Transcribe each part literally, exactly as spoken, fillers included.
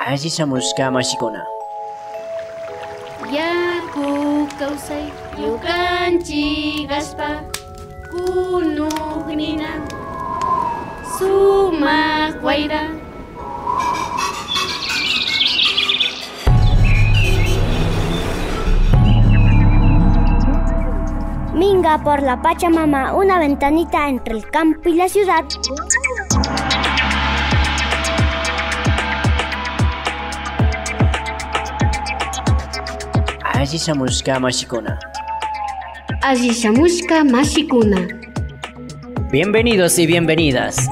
Asishamushka mashikuna. Yaku kawsay yukanchik aspa kunugnina sumak wayra. Minga por la Pachamama, una ventanita entre el campo y la ciudad. Asishamushka mashikuna. Asishamushka mashikuna. Bienvenidos y bienvenidas.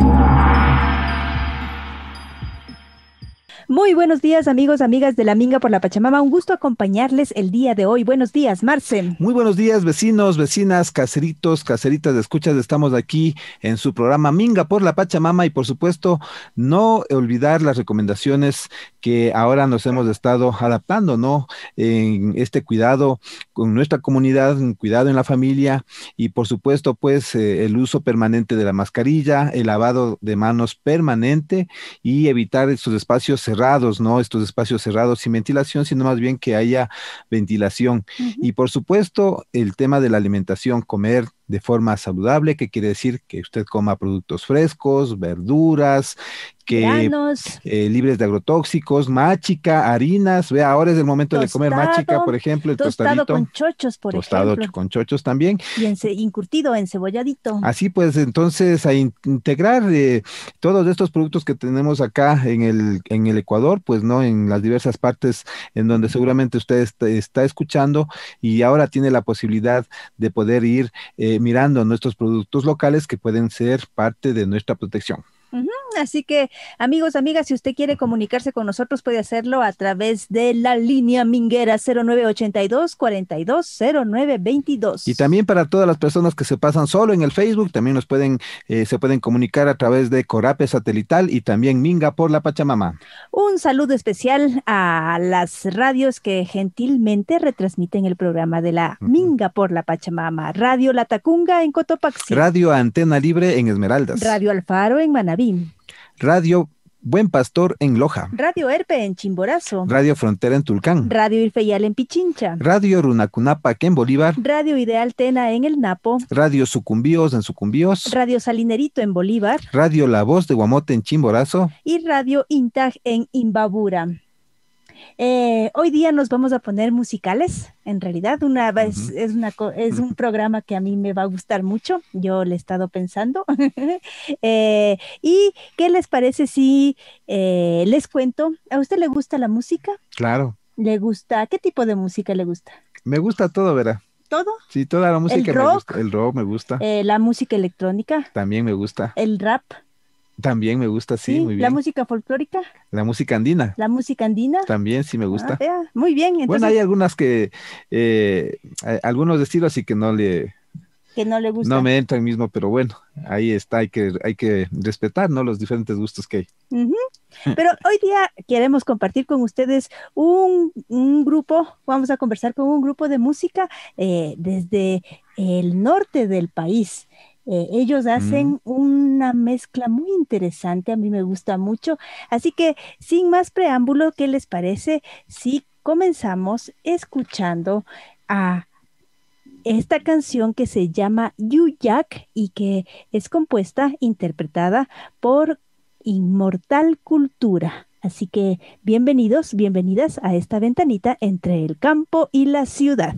Muy buenos días, amigos, amigas de la Minga por la Pachamama. Un gusto acompañarles el día de hoy. Buenos días, Marce. Muy buenos días, vecinos, vecinas, caseritos, caseritas de escuchas. Estamos aquí en su programa Minga por la Pachamama y, por supuesto, no olvidar las recomendaciones que ahora nos hemos estado adaptando, ¿no? En este cuidado con nuestra comunidad, un cuidado en la familia y, por supuesto, pues eh, el uso permanente de la mascarilla, el lavado de manos permanente y evitar estos espacios cerrados, ¿no? Estos espacios cerrados sin ventilación, sino más bien que haya ventilación. Uh-huh. Y, por supuesto, el tema de la alimentación, comer de forma saludable, que quiere decir que usted coma productos frescos, verduras, que eh, libres de agrotóxicos, machica, harinas. Vea, ahora es el momento tostado, de comer machica, por ejemplo, el tostado tostadito. con chochos, por tostado ejemplo. Tostado con chochos también. Y en, incurtido, encebolladito. Así pues, entonces, a in integrar eh, todos estos productos que tenemos acá en el, en el Ecuador, pues no, en las diversas partes en donde seguramente usted está, está escuchando y ahora tiene la posibilidad de poder ir eh, mirando nuestros productos locales que pueden ser parte de nuestra protección. Uh-huh. Así que, amigos, amigas, si usted quiere comunicarse con nosotros, puede hacerlo a través de la línea minguera cero nueve ochenta y dos, cuarenta y dos, cero nueve veintidós. Y también para todas las personas que se pasan solo en el Facebook, también nos pueden, eh, se pueden comunicar a través de Corape Satelital y también Minga por la Pachamama. Un saludo especial a las radios que gentilmente retransmiten el programa de la uh-huh. Minga por la Pachamama. Radio La Tacunga en Cotopaxi. Radio Antena Libre en Esmeraldas. Radio Alfaro en Manabí. Radio Buen Pastor en Loja. Radio Erpe en Chimborazo. Radio Frontera en Tulcán. Radio Irfeyal en Pichincha. Radio Runacunapac en Bolívar. Radio Ideal Tena en El Napo. Radio Sucumbíos en Sucumbíos. Radio Salinerito en Bolívar. Radio La Voz de Guamote en Chimborazo. Y Radio Intag en Imbabura. Eh, hoy día nos vamos a poner musicales, en realidad una vez uh-huh. es, una, es un programa que a mí me va a gustar mucho, yo le he estado pensando. eh, ¿Y qué les parece si eh, les cuento? ¿A usted le gusta la música? Claro. ¿Le gusta? ¿Qué tipo de música le gusta? Me gusta todo, ¿verdad? ¿Todo? Sí, toda la música ¿El me rock? gusta. El rock me gusta. Eh, ¿La música electrónica? También me gusta. ¿El rap? También me gusta, sí, sí, muy bien. ¿La música folclórica? La música andina. ¿La música andina? También sí me gusta. Ah, vea, muy bien. Entonces... Bueno, hay algunas que, eh, algunos estilos sí que no le... Que no le gusta. No me entran mismo, pero bueno, ahí está, hay que, hay que respetar, ¿no? Los diferentes gustos que hay. Uh-huh. Pero hoy día queremos compartir con ustedes un, un grupo, vamos a conversar con un grupo de música eh, desde el norte del país. Eh, ellos hacen mm. una mezcla muy interesante, a mí me gusta mucho, así que sin más preámbulo, ¿qué les parece si comenzamos escuchando a esta canción que se llama Yuyak y que es compuesta, interpretada por Inmortal Cultura? Así que bienvenidos, bienvenidas a esta ventanita entre el campo y la ciudad.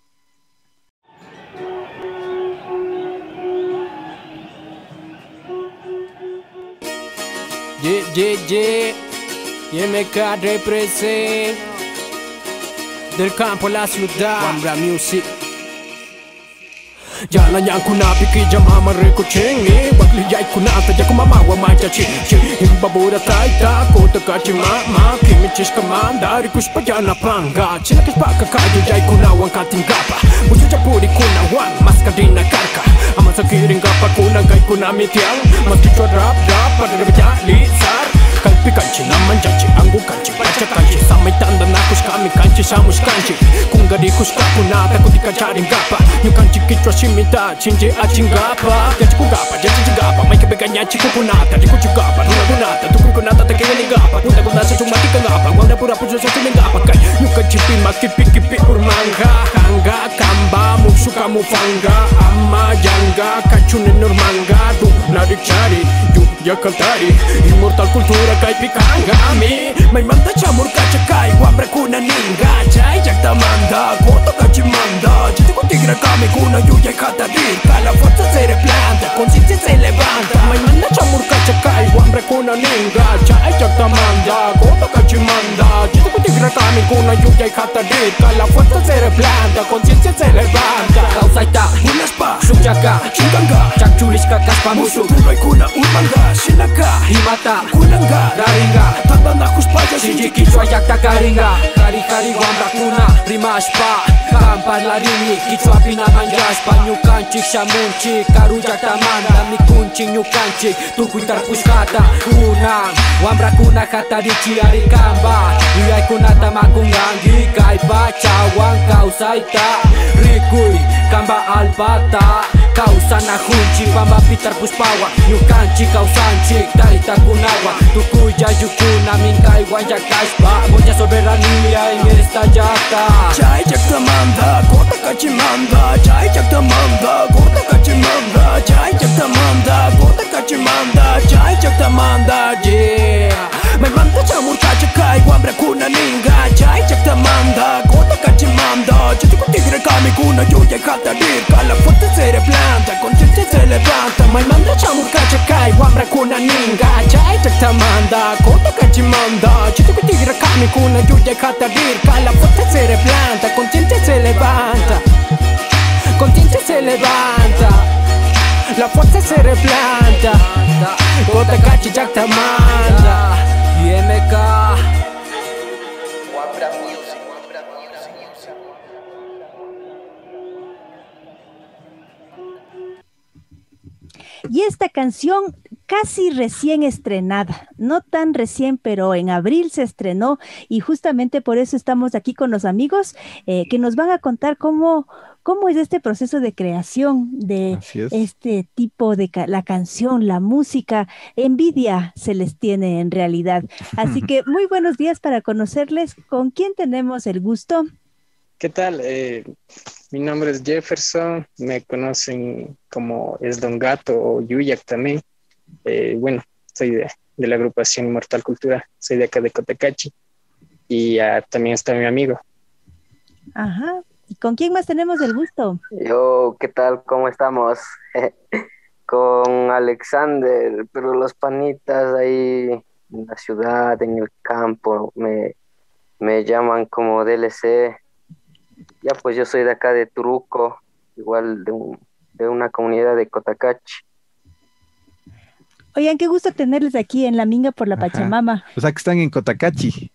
Yeah, yeah, yeah, y M K represent del campo a la ciudad, Wambra Music. Jana yang kunapi ki jamama reko chenge Wakli yai kunata ya kumama wa maja chi chi Himbabura taita kota kachi mama Kimi chishka mandari kushpa yana panga Chila kishpaka kayo yai kunawan katingapa Mucho chapuri kunawan maskarina karka Ama sakiring gapa kuna gai kunami tiang Maskicho rap rap pada rebja lisar Kalpi kanchi naman janchi angu kanchi baca kanchi Samay tanda na kush kami kanchi samus kanchi Kungari kush kakunata kutika charing gapa Yung kanchi kichwa shimita chinje achingapa Yachi kugapa, yachi chigapa May kibiganya chiku kunata, diku chugapa Nuna kunata, tukun kunata, takingani gapa Nuna kunasa chumati pura puso sa tulinga pakai Yuka chipi maki piki pi urmanga Hanga kamba musuka mufanga Amma janga kachune normanga Du narik cari Yu yakaltari Immortal kultura kai pikanga Mi May manda chamur kacha kai Wambre kuna ninga Chay jakta manda Koto kachi manda Chiti con tigre kami kuna yuya y katadir La fuerza se replanta Conciencia se levanta May manda chamur kacha kai Wambre kuna ninga Chay jakta manda Koto kachi manda Chiti con tigre kami kuna yuya y katadir La fuerza se replanta Conciencia se levanta Kausaita Unaspa Sujaka Chinganga Chakchulishka kaspa Musu Turay kuna urmanga Shinaka Himata Kunanga Daringa Tandana kuspaya Shinji kichwa yakta karinga Kari kari wambra kuna Rimashpa Kampar larini Kichwa pina manjashpa Nyukanchik shamunchik Karu yakta manda Mikunchik nyukanchik Tukuitar pushkata Kunang Wambra kuna hatarichi arikamba Yuyay kuna tamakungangi Kaipa chawang kausaita Rikui Kamba albata Kausana hunchi Pamba pitar puspawa Nyukanchik kausanchik Tarita kunawa Tukuya yukuna Minkai wanya kashpa Mucha soberanía en esta yata Chay jakta manda Kota kachimanda Chay jakta manda Kota kachimanda Chay jakta manda Kota kachimanda Chay jakta manda Yeah May manda chamur kacha kai Wambre kuna ninga Chay jakta manda Kota kachimanda Chiti con tigre kami kuna Yuya y katadir La fuerza se replanta Conciencia se levanta May manda chamur kacha kai Wambre kuna ninga Chay jakta manda Kota kachimanda Chiti con tigre kami kuna Yuya y katadir La fuerza se replanta Conciencia se levanta Conciencia se levanta La fuerza se replanta Kota kachi jakta manda Y M K Y esta canción casi recién estrenada, no tan recién, pero en abril se estrenó y justamente por eso estamos aquí con los amigos eh, que nos van a contar cómo, cómo es este proceso de creación de este tipo de ca la canción, la música. Envidia se les tiene en realidad. Así que muy buenos días para conocerles. ¿Con quién tenemos el gusto? ¿Qué tal? Eh, mi nombre es Jefferson, me conocen como Es Don Gato o Yuyak también. Eh, bueno, soy de, de la agrupación Immortal Cultura, soy de acá de Cotacachi y uh, también está mi amigo. Ajá, ¿y con quién más tenemos el gusto? Yo, ¿qué tal? ¿Cómo estamos? Con Alexander, pero los panitas ahí en la ciudad, en el campo, me, me llaman como D L C. Ya pues yo soy de acá de Turuco, igual de, un, de una comunidad de Cotacachi. Oigan, qué gusto tenerles aquí en la Minga por la Ajá. Pachamama. O sea que están en Cotacachi.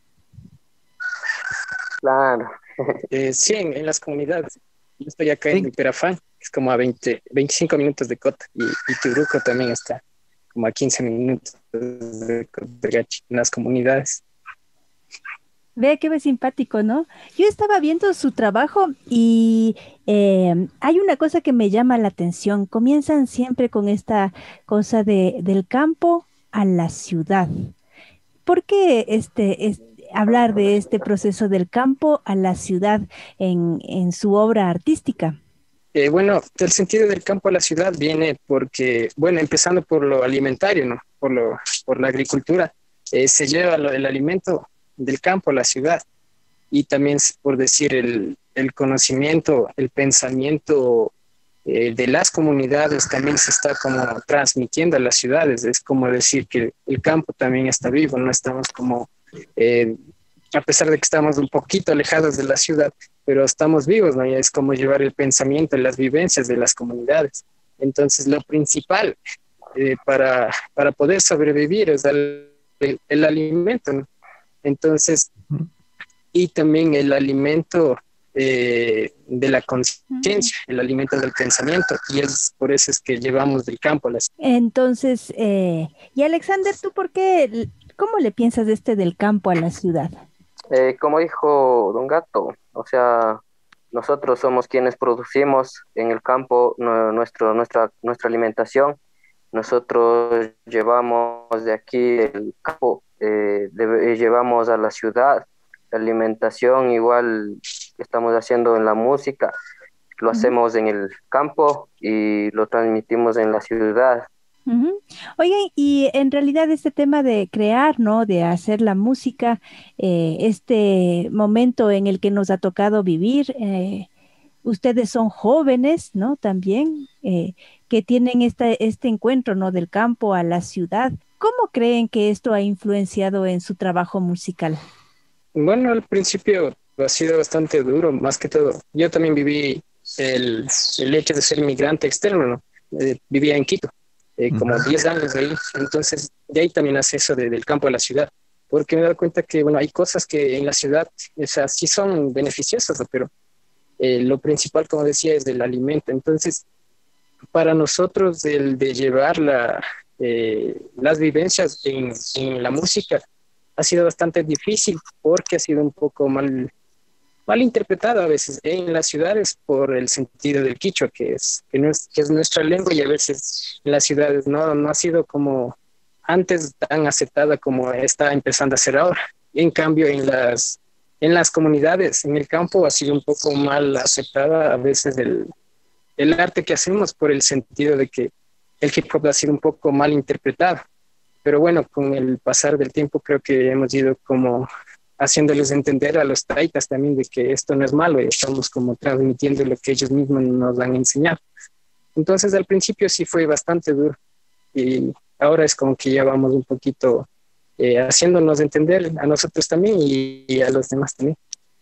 Claro. Eh, sí, en, en las comunidades. Yo estoy acá en Iperafán, es como a veinte, veinticinco minutos de Cota, y, y Turuco también está como a quince minutos de Cotacachi, en las comunidades. Ve qué simpático, ¿no? Yo estaba viendo su trabajo y eh, hay una cosa que me llama la atención. Comienzan siempre con esta cosa de, del campo a la ciudad. ¿Por qué este, es, hablar de este proceso del campo a la ciudad en, en su obra artística? Eh, bueno, el sentido del campo a la ciudad viene porque, bueno, empezando por lo alimentario, ¿no? Por, lo, por la agricultura, eh, se lleva lo, el alimento del campo a la ciudad y también por decir el, el conocimiento, el pensamiento eh, de las comunidades también se está como transmitiendo a las ciudades. Es como decir que el campo también está vivo, no estamos como, eh, a pesar de que estamos un poquito alejados de la ciudad, pero estamos vivos, ¿no? Y es como llevar el pensamiento, las vivencias de las comunidades. Entonces lo principal eh, para, para poder sobrevivir es el, el, el alimento, ¿no? Entonces, y también el alimento eh, de la conciencia, el alimento del pensamiento, y es por eso es que llevamos del campo a la ciudad. Entonces, eh, y Alexander, ¿tú por qué, cómo le piensas de este del campo a la ciudad? Eh, como dijo Don Gato, o sea, nosotros somos quienes producimos en el campo no, nuestro, nuestra, nuestra alimentación. Nosotros llevamos de aquí el campo, eh, de, llevamos a la ciudad de alimentación, igual que estamos haciendo en la música, lo Ujú. hacemos en el campo y lo transmitimos en la ciudad. Ujú. Oigan, y en realidad este tema de crear, ¿no? De hacer la música, eh, este momento en el que nos ha tocado vivir, eh, ustedes son jóvenes, ¿no? También, eh, que tienen esta, este encuentro, ¿no? Del campo a la ciudad. ¿Cómo creen que esto ha influenciado en su trabajo musical? Bueno, al principio ha sido bastante duro, más que todo. Yo también viví el, el hecho de ser inmigrante externo, ¿no? Eh, vivía en Quito, eh, como Ujú. diez años de ahí. Entonces, de ahí también hace eso de- del campo a la ciudad. Porque me he dado cuenta que, bueno, hay cosas que en la ciudad, o sea, sí son beneficiosas, ¿no? Pero eh, lo principal, como decía, es del alimento. Entonces, para nosotros, el de llevar la, eh, las vivencias en, en la música ha sido bastante difícil porque ha sido un poco mal, mal interpretado a veces en las ciudades por el sentido del quichua, que es, que no es, que es nuestra lengua, y a veces en las ciudades no, no ha sido como antes tan aceptada como está empezando a ser ahora. En cambio, en las, en las comunidades, en el campo, ha sido un poco mal aceptada a veces el, el arte que hacemos por el sentido de que el hip hop ha sido un poco mal interpretado. Pero bueno, con el pasar del tiempo creo que hemos ido como haciéndoles entender a los taitas también de que esto no es malo y estamos como transmitiendo lo que ellos mismos nos han enseñado. Entonces al principio sí fue bastante duro y ahora es como que ya vamos un poquito eh, haciéndonos entender a nosotros también y, y a los demás también.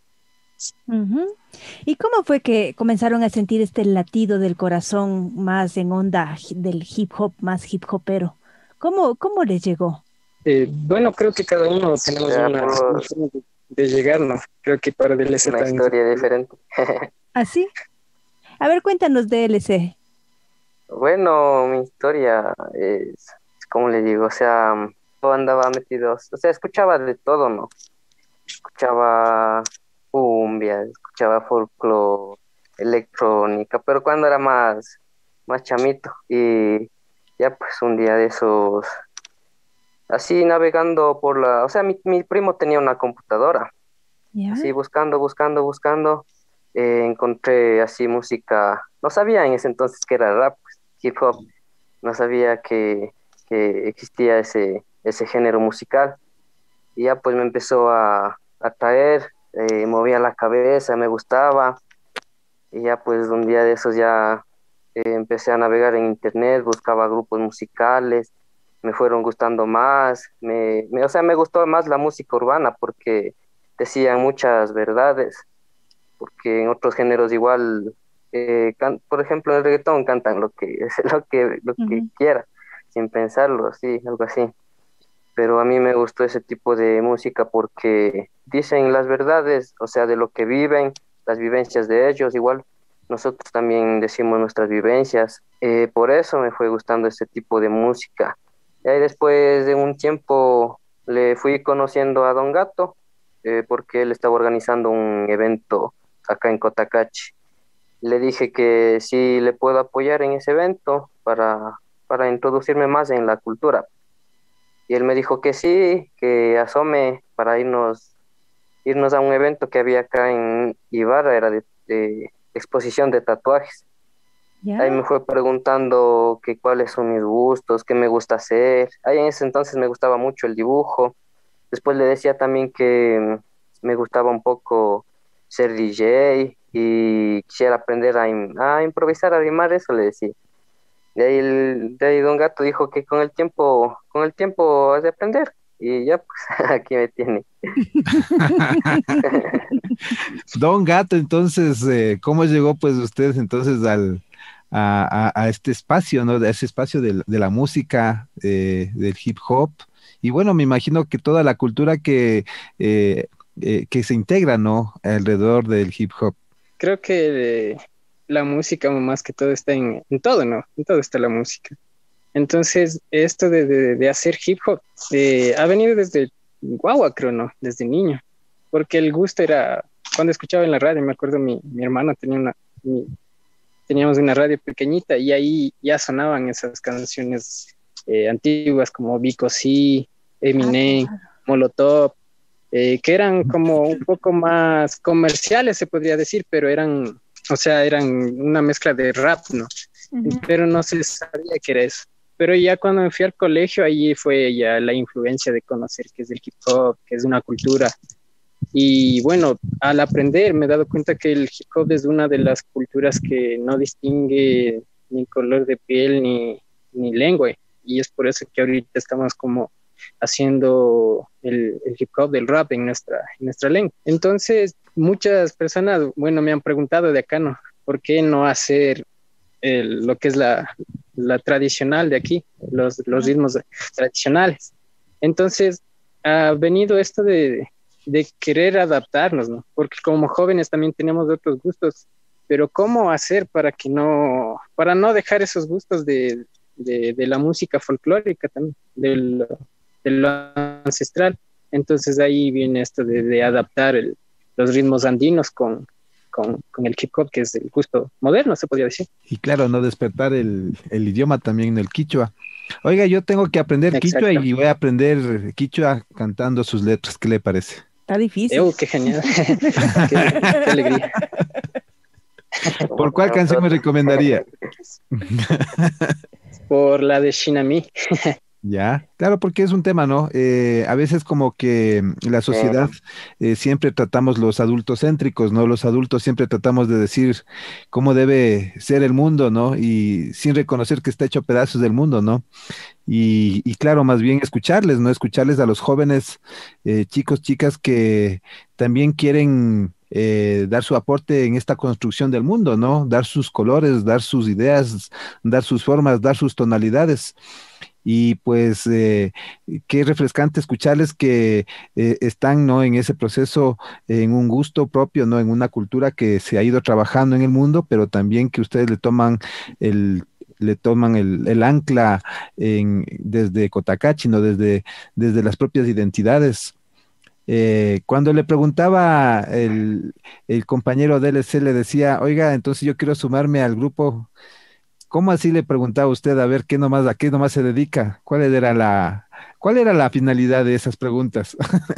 Ujú. ¿Y cómo fue que comenzaron a sentir este latido del corazón más en onda hi- del hip hop, más hip hopero? ¿Cómo, cómo les llegó? Eh, bueno, creo que cada uno tenemos Ya una, una por forma de, de llegar, ¿no? Creo que para D L C una también. historia diferente. ¿Así? A ver, cuéntanos de L C. Bueno, mi historia es, es como le digo, o sea, yo andaba metido, o sea, escuchaba de todo, ¿no? Escuchaba cumbia, escuchaba folclore, electrónica, pero cuando era más, más chamito. Y ya pues un día de esos, así navegando por la, o sea, mi, mi primo tenía una computadora, ¿Ya? así buscando, buscando, buscando, eh, encontré así música, no sabía en ese entonces que era rap, pues, hip hop, no sabía que, que existía ese, ese género musical. Y ya pues me empezó a, a atraer, eh, movía la cabeza, me gustaba. Y ya pues un día de esos ya eh, empecé a navegar en internet, buscaba grupos musicales, me fueron gustando más, me, me- o sea, me gustó más la música urbana porque decían muchas verdades, porque en otros géneros igual, eh, can- por ejemplo, en el reggaetón cantan lo que, lo que, lo que Ujú. quiera, sin pensarlo, sí, algo así. Pero a mí me gustó ese tipo de música porque dicen las verdades, o sea, de lo que viven, las vivencias de ellos, igual nosotros también decimos nuestras vivencias. Eh, por eso me fue gustando ese tipo de música. Y ahí después de un tiempo le fui conociendo a Don Gato, eh, porque él estaba organizando un evento acá en Cotacachi. Le dije que si le puedo apoyar en ese evento para, para introducirme más en la cultura. Y él me dijo que sí, que asome para irnos, irnos a un evento que había acá en Ibarra, era de, de exposición de tatuajes. Ahí ¿Ya? me fue preguntando que cuáles son mis gustos, qué me gusta hacer. Ahí en ese entonces me gustaba mucho el dibujo. Después le decía también que mm, me gustaba un poco ser D J y quisiera aprender a, im- a improvisar, a rimar, eso le decía. De ahí, el, de ahí Don Gato dijo que con el tiempo, con el tiempo has de aprender. Y ya, pues, aquí me tiene. Don Gato, entonces, eh, ¿cómo llegó pues ustedes entonces al, a, a- a este espacio, ¿no? De ese espacio del- de, la música, eh, del hip hop? Y bueno, me imagino que toda la cultura que, eh, eh, que se integra, ¿no? Alrededor del hip hop. Creo que eh, la música más que todo está en, en todo, ¿no? En todo está la música. Entonces, esto de, de, de hacer hip hop eh, ha venido desde guagua, creo, ¿no? Desde niño. Porque el gusto era, cuando escuchaba en la radio, me acuerdo mi, mi hermano tenía una, mi- teníamos una radio pequeñita y ahí ya sonaban esas canciones eh, antiguas como Vico C, Ah, Eminem, claro. Molotov. eh, que eran como un poco más comerciales, se podría decir, pero eran, o sea, eran una mezcla de rap, ¿no? Uh-huh. Pero no se sabía qué era eso. Pero ya cuando me fui al colegio, allí fue ya la influencia de conocer qué es el hip hop, qué es una cultura. Y bueno, al aprender me he dado cuenta que el hip hop es una de las culturas que no distingue ni color de piel ni, ni lengua. Y es por eso que ahorita estamos como haciendo el, el hip hop del rap en nuestra, en nuestra lengua. Entonces, muchas personas, bueno, me han preguntado de acá, ¿no? ¿Por qué no hacer el, lo que es la, la tradicional de aquí, los, los ritmos tradicionales? Entonces, ha venido esto de, de querer adaptarnos, ¿no? Porque como jóvenes también tenemos otros gustos, pero ¿cómo hacer para que no, para no dejar esos gustos de, de, de la música folclórica también, de lo, de lo ancestral? Entonces ahí viene esto de, de adaptar el, los ritmos andinos con, con, con el hip hop, que es el gusto moderno, se podría decir. Y claro, no despertar el, el idioma también, el quichua. Oiga, yo tengo que aprender quichua y voy a aprender quichua cantando sus letras. ¿Qué le parece? Está difícil. ¡Oh, qué genial! qué, ¡Qué alegría! ¿Por cuál canción me recomendaría? Por la de Shinami. Ya, claro, porque es un tema, ¿no? Eh, a veces como que la sociedad eh, siempre tratamos los adultos céntricos, ¿no? Los adultos siempre tratamos de decir cómo debe ser el mundo, ¿no? Y sin reconocer que está hecho pedazos del mundo, ¿no? Y, y claro, más bien escucharles, ¿no? Escucharles a los jóvenes, eh, chicos, chicas que también quieren eh, dar su aporte en esta construcción del mundo, ¿no? Dar sus colores, dar sus ideas, dar sus formas, dar sus tonalidades. Y pues eh, qué refrescante escucharles que eh, están, ¿no? En ese proceso, en un gusto propio, ¿no? En una cultura que se ha ido trabajando en el mundo, pero también que ustedes le toman el le toman el, el ancla en, desde Cotacachi, ¿no? Desde, desde las propias identidades. Eh, cuando le preguntaba el, el compañero D L C, le decía, oiga, entonces yo quiero sumarme al grupo. ¿Cómo así le preguntaba usted a ver qué nomás, a qué nomás se dedica? ¿Cuál era la, cuál era la finalidad de esas preguntas?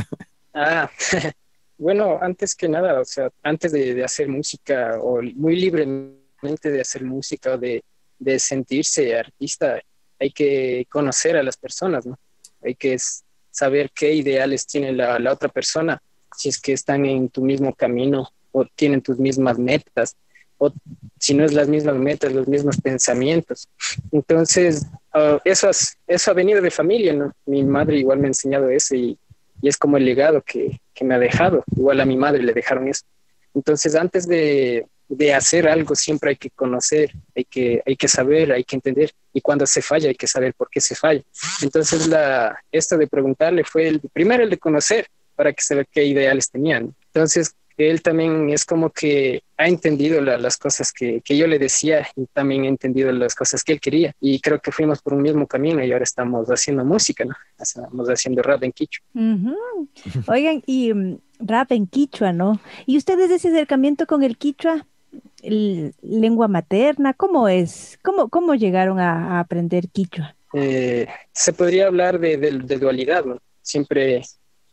Ah, bueno, antes que nada, o sea, antes de, de hacer música o muy libremente de hacer música o de, de sentirse artista, hay que conocer a las personas, ¿no? Hay que saber qué ideales tiene la, la otra persona, si es que están en tu mismo camino o tienen tus mismas metas, o si no es las mismas metas, los mismos pensamientos. Entonces, uh, eso, has, eso ha venido de familia, ¿no? Mi madre igual me ha enseñado eso y, y es como el legado que, que me ha dejado. Igual a mi madre le dejaron eso. Entonces, antes de, de hacer algo, siempre hay que conocer, hay que, hay que saber, hay que entender. Y cuando se falla, hay que saber por qué se falla. Entonces, la, esto de preguntarle fue el primero, el de conocer, para que saber qué ideales tenían. Entonces, él también es como que ha entendido la, las cosas que, que yo le decía y también ha entendido las cosas que él quería. Y creo que fuimos por un mismo camino y ahora estamos haciendo música, ¿no? Estamos haciendo rap en quichua. Uh-huh. Oigan, y um, rap en quichua, ¿no? ¿Y ustedes ese acercamiento con el quichua, el, lengua materna, cómo es? ¿Cómo, cómo llegaron a, a aprender quichua? Eh, se podría hablar de, de, de dualidad, ¿no? Siempre...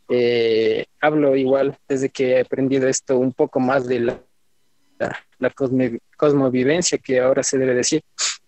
Eh, hablo igual desde que he aprendido esto un poco más de la, la, la cosme, cosmovivencia, que ahora se debe decir,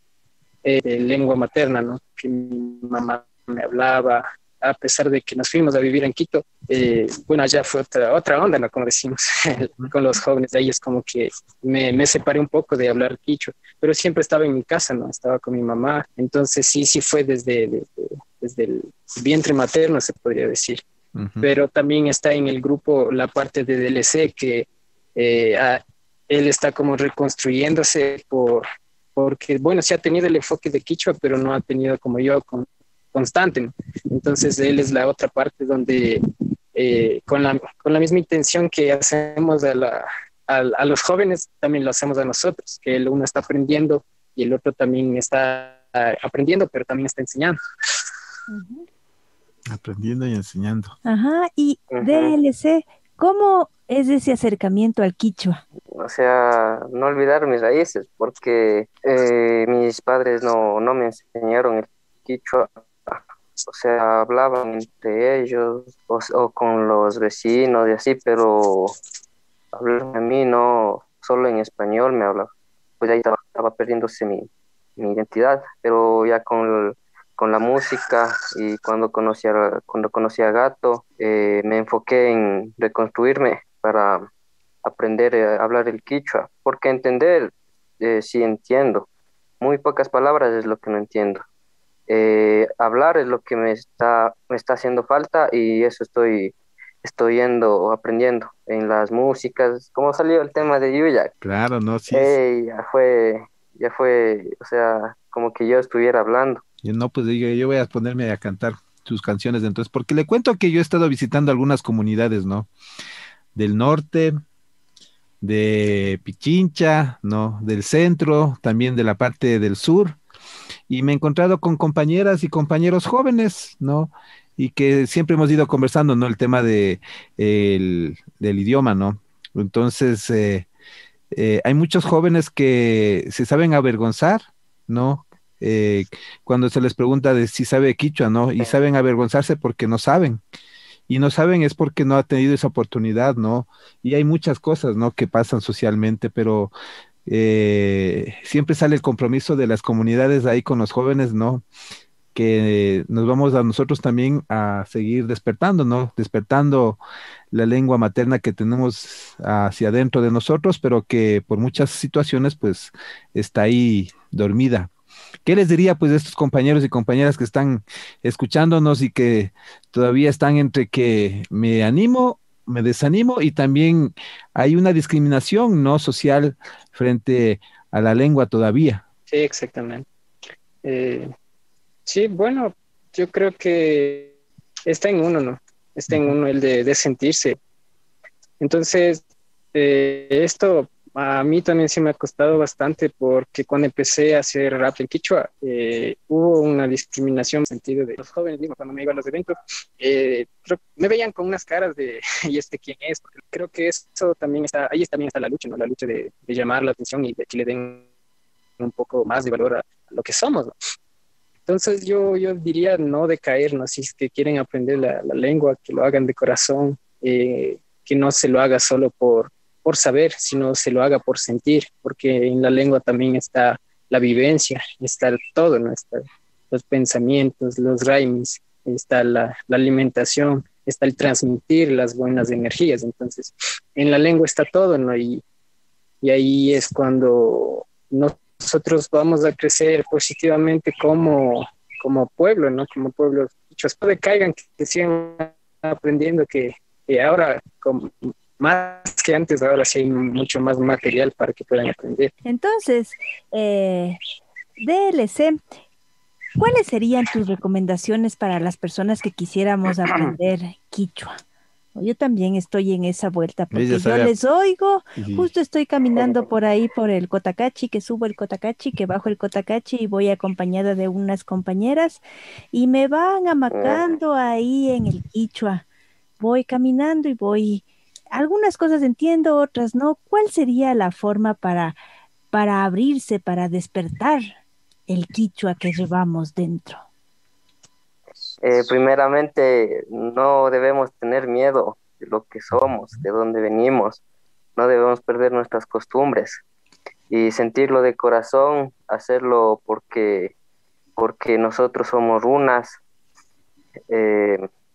eh, de lengua materna, ¿no? Que mi mamá me hablaba, a pesar de que nos fuimos a vivir en Quito. Eh, bueno, allá fue otra, otra onda, ¿no? Como decimos con los jóvenes de ahí, es como que me, me separé un poco de hablar quichua, pero siempre estaba en mi casa, ¿no? Estaba con mi mamá, entonces sí, sí fue desde, desde, desde el vientre materno, se podría decir. Uh-huh. Pero también está en el grupo la parte de D L C, que eh, a, él está como reconstruyéndose por, porque, bueno, sí ha tenido el enfoque de quichua, pero no ha tenido como yo con, constante, ¿no? Entonces él es la otra parte donde eh, con, la, con la misma intención que hacemos a, la, a, a los jóvenes, también lo hacemos a nosotros, que el uno está aprendiendo y el otro también está aprendiendo, pero también está enseñando. Uh-huh. Aprendiendo y enseñando. Ajá, y uh-huh. D L C, ¿cómo es ese acercamiento al quichua? O sea, no olvidar mis raíces, porque eh, mis padres no, no me enseñaron el quichua. o sea, hablaban entre ellos o, o con los vecinos y así, pero hablarme a mí no, solo en español me hablaba. Pues ahí estaba, estaba perdiéndose mi, mi identidad, pero ya con, el- con la música y cuando conocí a, cuando conocí a Gato, eh, me enfoqué en reconstruirme para aprender a hablar el quichua, porque entender, eh, sí entiendo, muy pocas palabras es lo que no entiendo. Eh, hablar es lo que me está, me está haciendo falta y eso estoy, estoy yendo o aprendiendo en las músicas. Como salió el tema de Yuya, Claro, no, sí. eh, ya fue, ya fue, o sea, como que yo estuviera hablando. Yo no, pues yo, yo voy a ponerme a cantar sus canciones entonces, porque le cuento que yo he estado visitando algunas comunidades, ¿no? Del norte, de Pichincha, ¿no? Del centro, también de la parte del sur, y me he encontrado con compañeras y compañeros jóvenes, ¿no? Y que siempre hemos ido conversando, ¿no? El tema de, el- del idioma, ¿no? Entonces, eh, eh, hay muchos jóvenes que se saben avergonzar, ¿no? Eh, Cuando se les pregunta de si sabe quichua, ¿no? Y saben avergonzarse porque no saben. Y no saben es porque no ha tenido esa oportunidad, ¿no? Y hay muchas cosas, ¿no? Que pasan socialmente, pero eh, siempre sale el compromiso de las comunidades ahí con los jóvenes, ¿no? Que nos vamos a nosotros también a seguir despertando, ¿no? Despertando la lengua materna que tenemos hacia adentro de nosotros, pero que por muchas situaciones, pues, está ahí dormida. ¿Qué les diría, pues, a estos compañeros y compañeras que están escuchándonos y que todavía están entre que me animo, me desanimo y también hay una discriminación, ¿no? Social frente a la lengua todavía? Sí, exactamente. Eh, sí, bueno, yo creo que está en uno, ¿no? Está en uno el de, de sentirse. Entonces, eh, esto a mí también se me ha costado bastante porque cuando empecé a hacer rap en Quichua, eh, hubo una discriminación en el sentido de los jóvenes, digo, cuando me iba a los eventos, eh, creo- me veían con unas caras de, ¿y este quién es? Porque creo que eso también está, ahí también está la lucha, ¿no? La lucha de, de llamar la atención y de que le den un poco más de valor a, a lo que somos, ¿no? Entonces yo, yo diría no decaer, ¿no? Si es que quieren aprender la, la lengua, que lo hagan de corazón, eh, que no se lo haga solo por, por saber, sino se lo haga por sentir, porque en la lengua también está la vivencia, está el todo, ¿no? Está los pensamientos, los rhymes, está la, la alimentación, está el transmitir las buenas energías. Entonces, en la lengua está todo, ¿no? Y, y ahí es cuando nosotros vamos a crecer positivamente como, como pueblo, ¿no? Como pueblo. Muchos que caigan, que, que sigan aprendiendo, que, que ahora, como, más que antes, ahora sí hay mucho más material para que puedan aprender. Entonces, eh, D L C, ¿cuáles serían tus recomendaciones para las personas que quisiéramos aprender quichua? Yo también estoy en esa vuelta porque Ella yo sabe. les oigo, Sí. justo estoy caminando por ahí por el Cotacachi, que subo el Cotacachi, que bajo el Cotacachi y voy acompañada de unas compañeras y me van amacando ahí en el quichua. Voy caminando y voy, algunas cosas entiendo, otras no. ¿Cuál sería la forma para, para abrirse, para despertar el quichua que llevamos dentro? Eh, primeramente, no debemos tener miedo de lo que somos, de dónde venimos. No debemos perder nuestras costumbres y sentirlo de corazón, hacerlo porque, porque nosotros somos runas. Eh,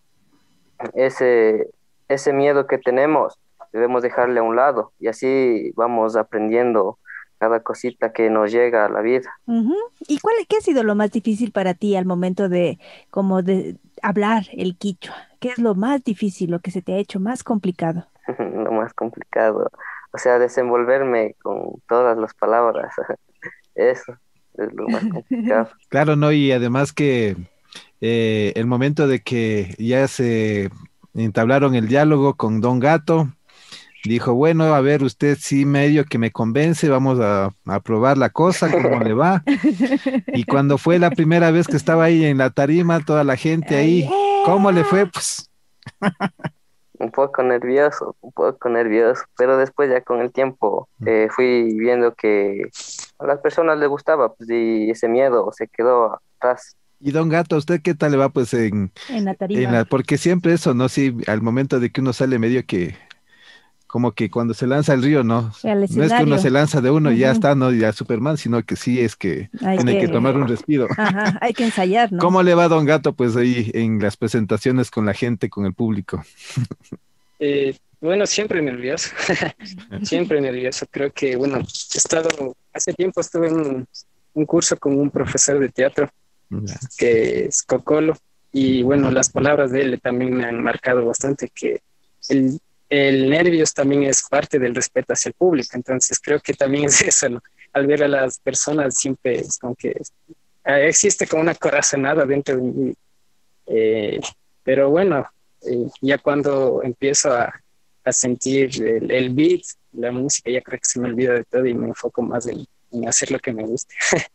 ese, ese miedo que tenemos debemos dejarle a un lado y así vamos aprendiendo cada cosita que nos llega a la vida. Ujú. ¿Y cuál, qué ha sido lo más difícil para ti al momento de como de hablar el quichua? ¿Qué es lo más difícil, lo que se te ha hecho más complicado? Lo más complicado, o sea, desenvolverme con todas las palabras, eso es lo más complicado. Claro, ¿no? Y además que eh, el momento de que ya se entablaron el diálogo con Don Gato, dijo, bueno, a ver, usted sí medio que me convence, vamos a, a probar la cosa, cómo le va. Y cuando fue la primera vez que estaba ahí en la tarima, toda la gente ahí, ¿cómo le fue? Pues Un poco nervioso, un poco nervioso, pero después ya con el tiempo eh, fui viendo que a las personas les gustaba, pues, y ese miedo se quedó atrás. Y don Gato, ¿usted qué tal le va pues en, En la tarima. en la, porque siempre eso, ¿no? Sí, al momento de que uno sale medio que, como que cuando se lanza al río, ¿no? Al No es que uno escenario. se lanza de uno y ya Ujú. está, ¿no? Ya Superman, sino que sí es que Hay tiene que que- tomar un respiro. Ajá, hay que ensayar, ¿no? ¿Cómo le va don Gato pues ahí en las presentaciones con la gente, con el público? Eh, bueno, siempre nervioso, siempre nervioso. Creo que, bueno, he estado, hace tiempo estuve en un, un curso con un profesor de teatro Ya. que es Cocolo, y bueno, las palabras de él también me han marcado bastante, que el, el nervios también es parte del respeto hacia el público, entonces creo que también es eso, ¿no? Al ver a las personas siempre es como que eh, existe como una corazonada dentro de mí, eh, pero bueno, eh, ya cuando empiezo a, a sentir el, el beat, la música, ya creo que se me olvida de todo y me enfoco más en, en hacer lo que me guste.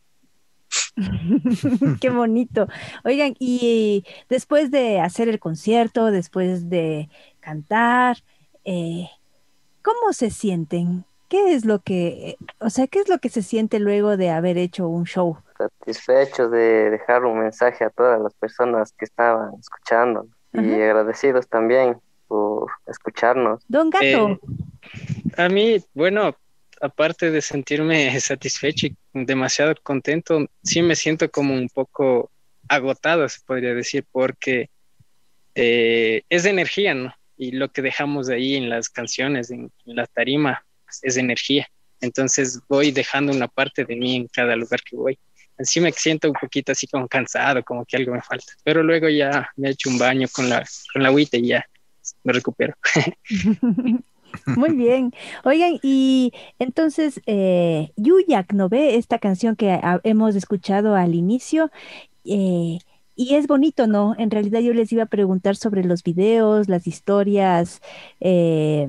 Qué bonito. Oigan, y después de hacer el concierto, después de cantar, eh, ¿cómo se sienten? ¿Qué es lo que, o sea, qué es lo que se siente luego de haber hecho un show? Satisfechos de dejar un mensaje a todas las personas que estaban escuchando y Ajá. agradecidos también por escucharnos. Don Gato, Eh, a mí, bueno, aparte de sentirme satisfecho y demasiado contento, sí me siento como un poco agotado, se podría decir, porque eh, es de energía, ¿no? Y lo que dejamos ahí en las canciones, en, en la tarima, pues, es energía. Entonces voy dejando una parte de mí en cada lugar que voy. Sí me siento un poquito así como cansado, como que algo me falta. Pero luego ya me he hecho un baño con la, con la agüita y ya me recupero. muy bien. Oigan, y entonces, eh, Yuyak, ¿no ve? Esta canción que ah, hemos escuchado al inicio, eh, y es bonito, ¿no? En realidad yo les iba a preguntar sobre los videos, las historias, eh,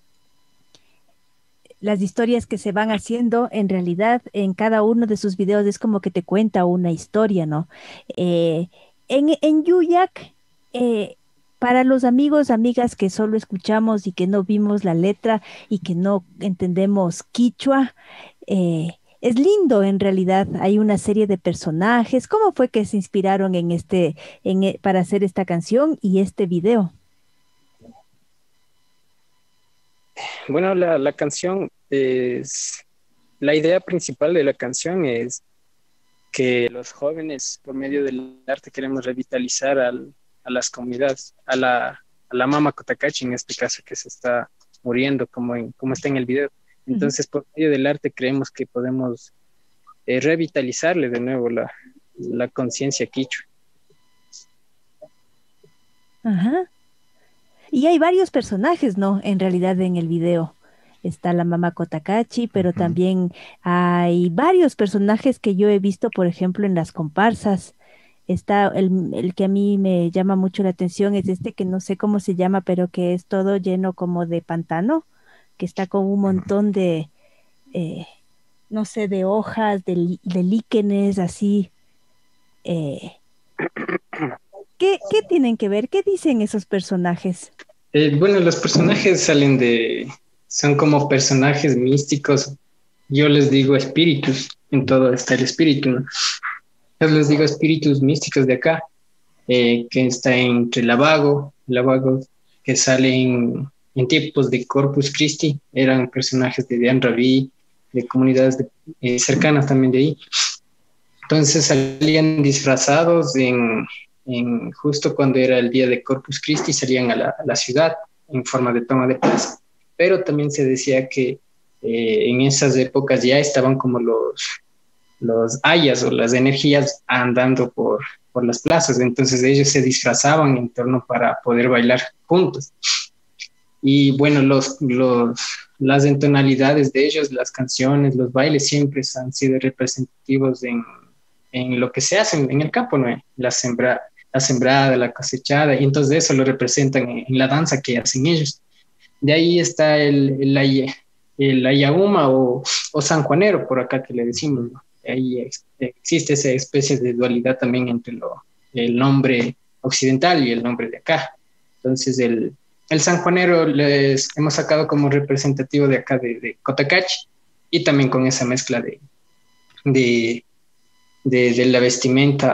las historias que se van haciendo. En realidad, en cada uno de sus videos es como que te cuenta una historia, ¿no? Eh, en, en Yuyak, eh, para los amigos, amigas que solo escuchamos y que no vimos la letra y que no entendemos quichua, eh, es lindo en realidad. Hay una serie de personajes. ¿Cómo fue que se inspiraron en este, en, e- para hacer esta canción y este video? Bueno, la, la canción es, la idea principal de la canción es que los jóvenes, por medio del arte, queremos revitalizar al, a las comunidades, a la, a la mama Cotacachi, en este caso, que se está muriendo, como, en, como está en el video. Entonces, por medio del arte, creemos que podemos eh, revitalizarle de nuevo la, la conciencia quichua. Ajá. Y hay varios personajes, ¿no? En realidad en el video. Está la mamá Cotacachi, pero Ujú. también hay varios personajes que yo he visto, por ejemplo, en las comparsas. Está el, el que a mí me llama mucho la atención, es este que no sé cómo se llama, pero que es todo lleno como de pantano, que está con un montón de, eh, no sé, de hojas, de, lí- de líquenes, así. eh, ¿qué, qué tienen que ver? ¿Qué dicen esos personajes? Eh, bueno, los personajes salen de, son como personajes místicos. Yo les digo espíritus, en todo está el espíritu, ¿no? Yo les digo espíritus místicos de acá, eh, que está entre Lavago, Lavago, que salen en tiempos de Corpus Christi, eran personajes de Dean Rabí, de comunidades de, eh, cercanas también de ahí. Entonces salían disfrazados en, en justo cuando era el día de Corpus Christi, salían a la, a la ciudad en forma de toma de plaza. Pero también se decía que eh, en esas épocas ya estaban como los, los ayas o las energías andando por, por las plazas, entonces ellos se disfrazaban en torno para poder bailar juntos. Y bueno, los, los, las entonalidades de ellos, las canciones, los bailes siempre han sido representativos en, en lo que se hace en el campo, ¿no? La, sembra, la sembrada, la cosechada, y entonces eso lo representan en, en la danza que hacen ellos. De ahí está el, el, el Ayahuma o, o sanjuanero, por acá que le decimos, ¿no? Ahí ex, existe esa especie de dualidad también entre lo, el nombre occidental y el nombre de acá. Entonces el, el sanjuanero les hemos sacado como representativo de acá de, de Cotacachi, y también con esa mezcla de, de, de, de la vestimenta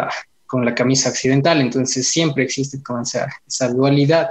con la camisa occidental, entonces siempre existe como esa, esa dualidad.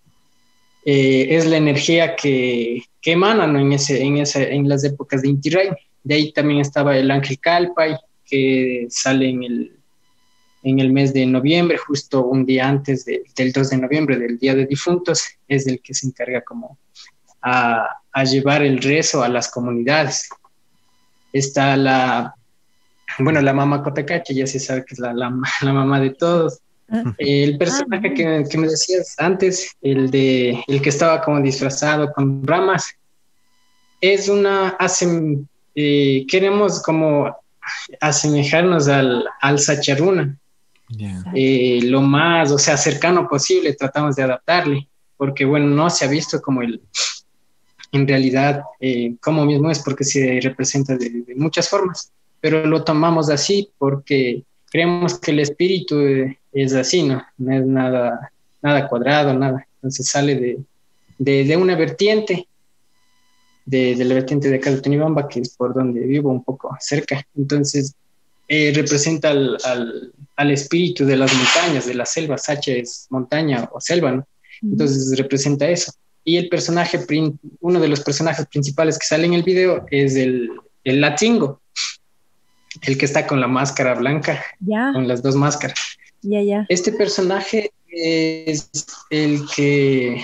Eh, es la energía que, que emana, ¿no? en, ese, en, ese, en las épocas de Inti Raymi. De ahí también estaba el ángel Calpay, que sale en el, en el mes de noviembre, justo un día antes de, del dos de noviembre, del Día de Difuntos, es el que se encarga como a, a llevar el rezo a las comunidades. Está la, bueno, la mamá Cotacachi, ya se sabe que es la, la, la mamá de todos. El personaje que, que me decías antes, el de el que estaba como disfrazado con ramas, es una, hacen, eh, queremos como asemejarnos al, al Sacharuna, yeah. eh, lo más, o sea, cercano posible, tratamos de adaptarle, porque bueno, no se ha visto como el, en realidad, eh, como mismo es, porque se representa de, de muchas formas, pero lo tomamos así porque creemos que el espíritu es así, ¿no? No es nada, nada cuadrado, nada. Entonces sale de, de, de una vertiente, de, de la vertiente de acá de Tonibamba, que es por donde vivo, un poco cerca. Entonces eh, representa al, al, al espíritu de las montañas, de las selvas. Sacha es montaña o selva, ¿no? Entonces representa eso. Y el personaje, uno de los personajes principales que sale en el video es el, el Latingo, el que está con la máscara blanca, ya. Con las dos máscaras. Ya, ya. Este personaje es el que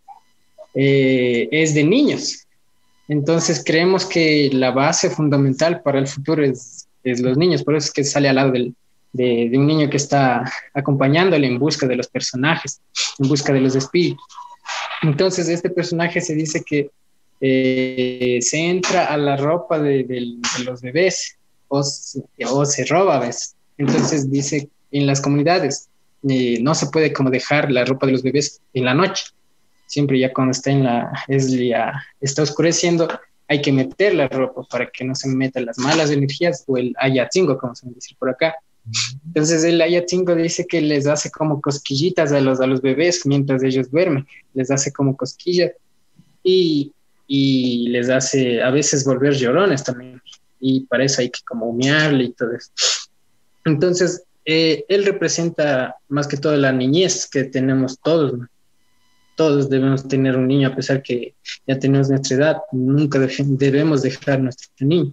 eh, es de niños. Entonces creemos que la base fundamental para el futuro es, es los niños. Por eso es que sale al lado del, de, de un niño que está acompañándole en busca de los personajes, en busca de los espíritus. Entonces este personaje se dice que eh, se entra a la ropa de, de, de los bebés, O se, o se roba a veces. Entonces dice, en las comunidades eh, no se puede como dejar la ropa de los bebés en la noche. Siempre ya cuando está en la, es ya está oscureciendo, hay que meter la ropa para que no se metan las malas energías o el ayatingo, como se dice por acá. Entonces el ayatingo dice que les hace como cosquillitas a los, a los bebés mientras ellos duermen. Les hace como cosquillas y, y les hace a veces volver llorones también. Y para eso hay que como humearle y todo eso. Entonces, eh, él representa más que todo la niñez que tenemos todos, ¿no? Todos debemos tener un niño, a pesar que ya tenemos nuestra edad, nunca dej- debemos dejar nuestro niño.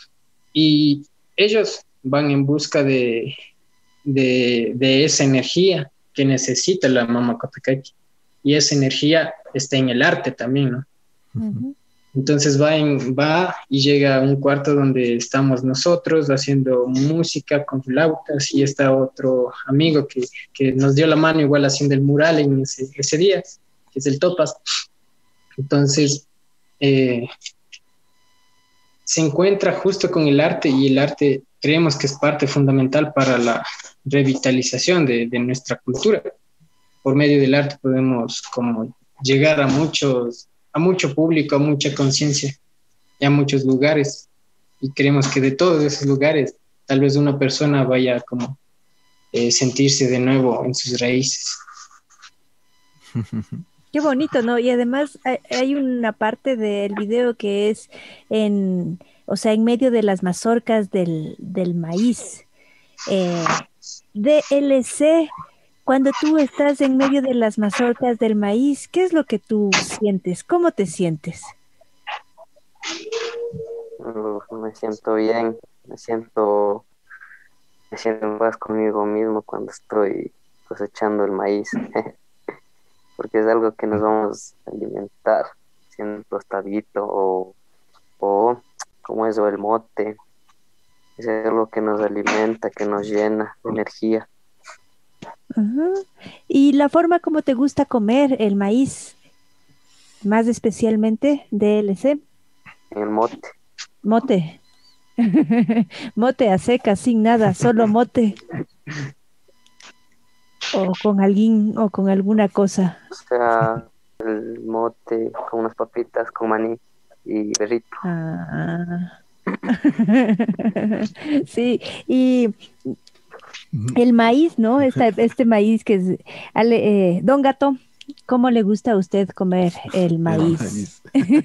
Y ellos van en busca de, de, de esa energía que necesita la mamá Cotacachi. Y esa energía está en el arte también, ¿no? Uh-huh. Entonces va, en, va y llega a un cuarto donde estamos nosotros haciendo música con flautas y está otro amigo que, que nos dio la mano igual haciendo el mural en ese, ese día, que es el Topas. Entonces eh, se encuentra justo con el arte y el arte creemos que es parte fundamental para la revitalización de, de nuestra cultura. Por medio del arte podemos como llegar a muchos a mucho público, a mucha conciencia y a muchos lugares. Y creemos que de todos esos lugares, tal vez una persona vaya como eh, sentirse de nuevo en sus raíces. Qué bonito, ¿no? Y además hay, hay una parte del video que es en, o sea, en medio de las mazorcas del, del maíz. Eh, D L C, cuando tú estás en medio de las mazorcas del maíz, ¿qué es lo que tú sientes? ¿Cómo te sientes? Uf, me siento bien, me siento, me siento en paz conmigo mismo cuando estoy cosechando el maíz, porque es algo que nos vamos a alimentar, siendo tostadito o, o como eso, el mote, es algo que nos alimenta, que nos llena de energía. Uh-huh. ¿Y la forma como te gusta comer el maíz? Más especialmente D L C. El mote. Mote. Mote a seca, sin nada, solo mote. O con alguien, o con alguna cosa. O sea, el mote con unas papitas, con maní y berrito. Ah. Sí, y el maíz, ¿no? Esta, este maíz que es... Ale, eh, Don Gato, ¿cómo le gusta a usted comer el maíz?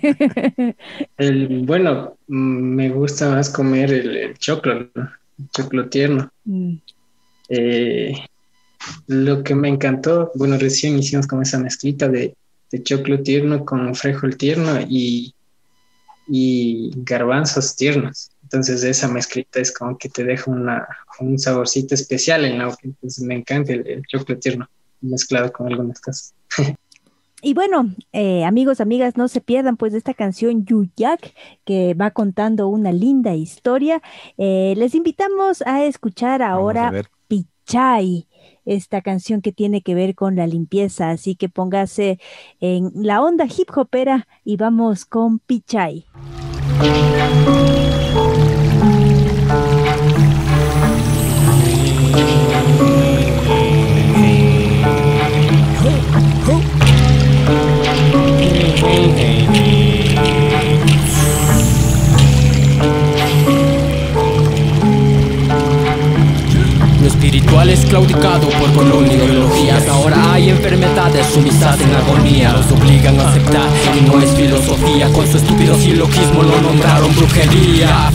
El, bueno, me gusta más comer el, el choclo, ¿no? El choclo tierno. Mm. Eh, lo que me encantó, bueno, recién hicimos como esa mezclita de, de choclo tierno con frijol tierno y, y garbanzos tiernos. Entonces esa mezclita es como que te deja una, un saborcito especial en la boca. Entonces me encanta el, el choclo tierno mezclado con algunas cosas. Y bueno, eh, amigos, amigas, no se pierdan pues de esta canción Yuyak, que va contando una linda historia. Eh, les invitamos a escuchar ahora Pichay, esta canción que tiene que ver con la limpieza. Así que póngase en la onda hip hopera y vamos con Pichay. Espiritual es claudicado por colonias y ideologías. Ahora hay enfermedades sumisas en agonía. Los obligan a aceptar y no es filosofía. Con su estúpido silogismo lo nombraron brujería.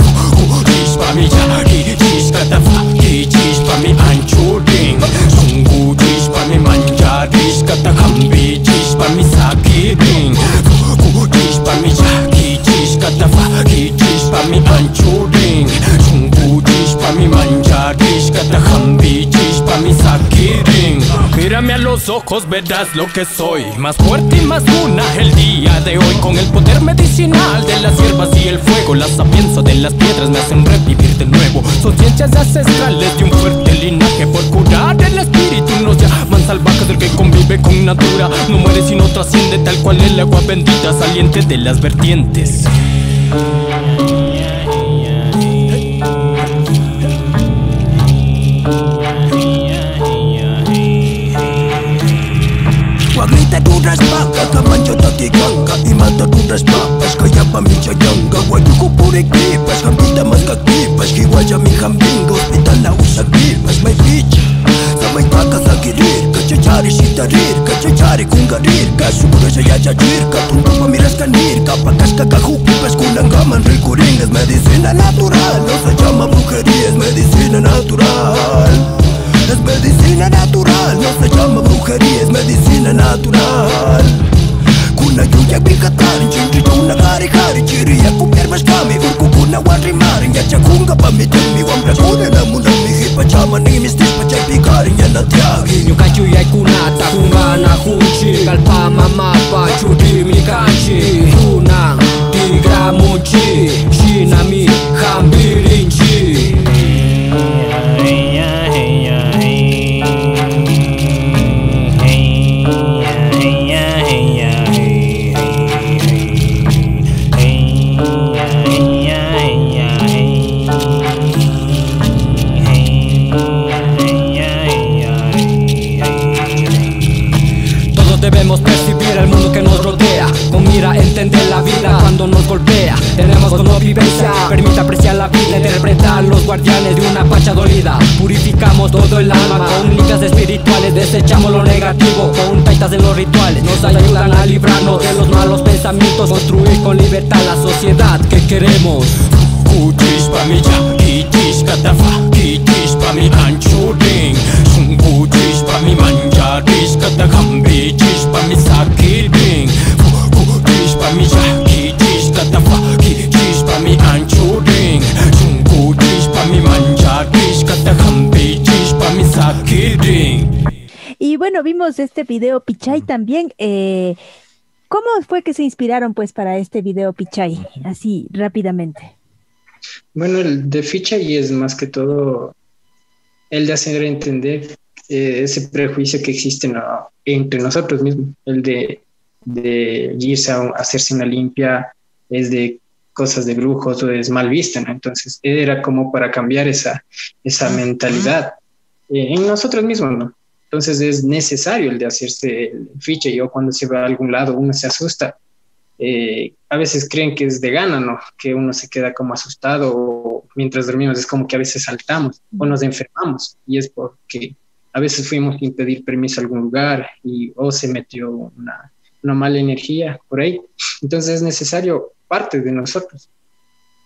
Mírame a los ojos, verás lo que soy. Más fuerte y más luna el día de hoy. Con el poder medicinal de las hierbas y el fuego, la sapiencia de las piedras me hacen revivir de nuevo. Son ciencias ancestrales de un fuerte linaje. Por curar el espíritu nos llaman salvajes. El que convive con natura no muere sino trasciende, tal cual el agua bendita saliente de las vertientes. Guaglita duras paca, camancho tati ganga, y mata duras papas, callapa mi chayanga, guayuco por equipas, jambita más caquipas, guaya mi jambinga, hospital la usa gripas, my bitch. Samay paca sakirir, kachachari shitarir, kachachari kungarir, kasubura shayachachir, katunga pa miras kanir, kapakas kakajukipas, kulangaman rikuring, es medicina natural, no se llama brujería, es medicina natural. Es medicina natural, no se llama brujería, es medicina natural. Kuna yuya bigatarin, chinchito una gari gari, chiriya kupier maskami, urku kuna warrimarin, ya chakunga pa mi temi, wambra kuna na muna mi hipa chama ni mistis pa chay pikarin, ya na tiagi. Nyuka chuya kunata, kunga na hunchi, kalpa mamapa, churi mi kanchi, kunang, tigra munchi, shinami, hambirinchi. Debemos percibir el mundo que nos rodea, con mira entender la vida cuando nos golpea. Tenemos vivencia, permite apreciar la vida, interpretar los guardianes de una pacha dolida. Purificamos todo el alma con ligas espirituales, desechamos lo negativo con taitas de los rituales. Nos ayudan a librarnos de los malos pensamientos, construir con libertad la sociedad que queremos. Kutis pa mi ja, kitis katafa, kitis pa mi anchuring, sungutis pa mi manjaris katakambi, kitis pa mi sakiring. Kutis pa mi ja, kitis katafa, kitis pa mi anchuring, sungutis pa mi manjaris katakambi, kitis pa mi sakiring. Y bueno, vimos este video Pichay también. Eh, ¿Cómo fue que se inspiraron pues para este video Pichay? Así rápidamente. Bueno, el de Pichay es más que todo el de hacer entender eh, ese prejuicio que existe, ¿no?, entre nosotros mismos. El de, de irse a hacerse una limpia es de cosas de brujos o es mal vista, ¿no? Entonces era como para cambiar esa, esa mentalidad eh, en nosotros mismos, ¿no? Entonces es necesario el de hacerse el Pichay. O cuando se va a algún lado uno se asusta. Eh, a veces creen que es de gana, ¿no?, que uno se queda como asustado, o mientras dormimos es como que a veces saltamos o nos enfermamos, y es porque a veces fuimos sin pedir permiso a algún lugar y o se metió una, una mala energía por ahí. Entonces es necesario parte de nosotros.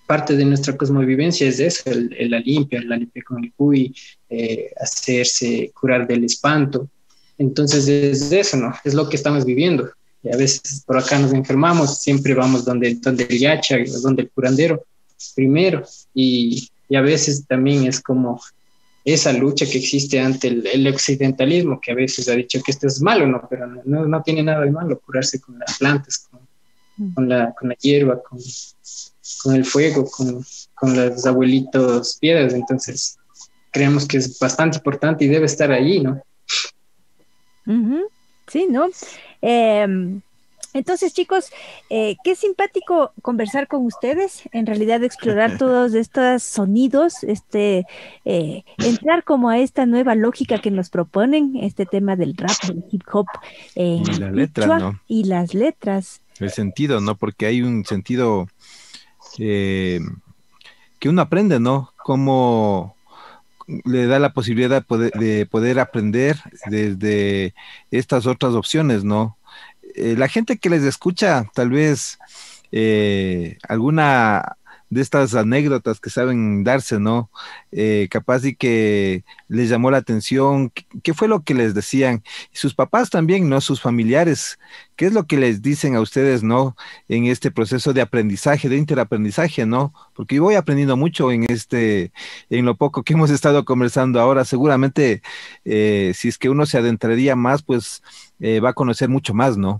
parte de nuestra cosmovivencia es eso, el, el la limpia, la limpia con el cuy, eh, hacerse curar del espanto. Entonces es eso, ¿no? Es lo que estamos viviendo. Y a veces por acá nos enfermamos, siempre vamos donde, donde el yacha, donde el curandero primero. Y, y a veces también es como esa lucha que existe ante el, el occidentalismo, que a veces ha dicho que esto es malo, ¿no? Pero no, no tiene nada de malo curarse con las plantas, con, con, la, con la hierba, con, con el fuego, con, con los abuelitos piedras. Entonces creemos que es bastante importante y debe estar ahí, ¿no? Uh-huh. Sí, ¿no? Eh, entonces, chicos, eh, qué simpático conversar con ustedes, en realidad explorar todos estos sonidos, este, eh, entrar como a esta nueva lógica que nos proponen, este tema del rap, del hip hop, eh, y las letras, ¿no? Y las letras. El sentido, ¿no? Porque hay un sentido eh, que uno aprende, ¿no? Como le da la posibilidad de poder, de poder aprender desde estas otras opciones, ¿no? Eh, la gente que les escucha, tal vez eh, alguna de estas anécdotas que saben darse, ¿no? Eh, capaz y que les llamó la atención, ¿qué, qué fue lo que les decían? Y sus papás también, ¿no? Sus familiares, ¿qué es lo que les dicen a ustedes, ¿no? En este proceso de aprendizaje, de interaprendizaje, ¿no? Porque yo voy aprendiendo mucho en este, en lo poco que hemos estado conversando ahora. Seguramente, eh, si es que uno se adentraría más, pues eh, va a conocer mucho más, ¿no?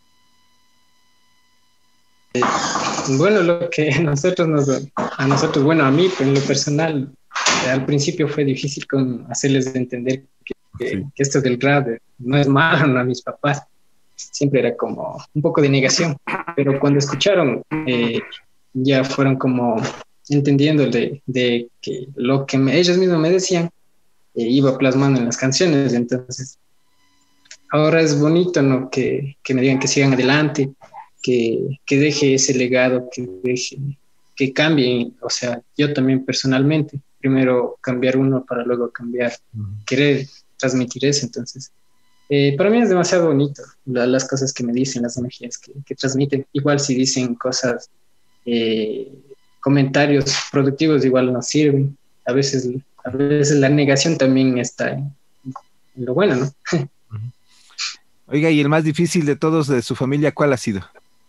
Bueno, lo que nosotros nos, a nosotros, bueno, a mí en lo personal, al principio fue difícil con hacerles entender que, que, sí. que esto del rap no es malo, ¿no? A mis papás siempre era como un poco de negación, pero cuando escucharon eh, ya fueron como entendiendo de, de que lo que me, ellos mismos me decían eh, iba plasmando en las canciones. Entonces ahora es bonito, ¿no? que, que me digan que sigan adelante, Que, que deje ese legado, que deje, que cambie, o sea, yo también personalmente, primero cambiar uno para luego cambiar, uh-huh. querer transmitir eso. Entonces, eh, para mí es demasiado bonito la, las cosas que me dicen, las energías que, que transmiten. Igual si dicen cosas, eh, comentarios productivos, igual nos sirven. A veces, a veces la negación también está en, en lo bueno, ¿no? Uh-huh. Oiga, y el más difícil de todos de su familia, ¿cuál ha sido?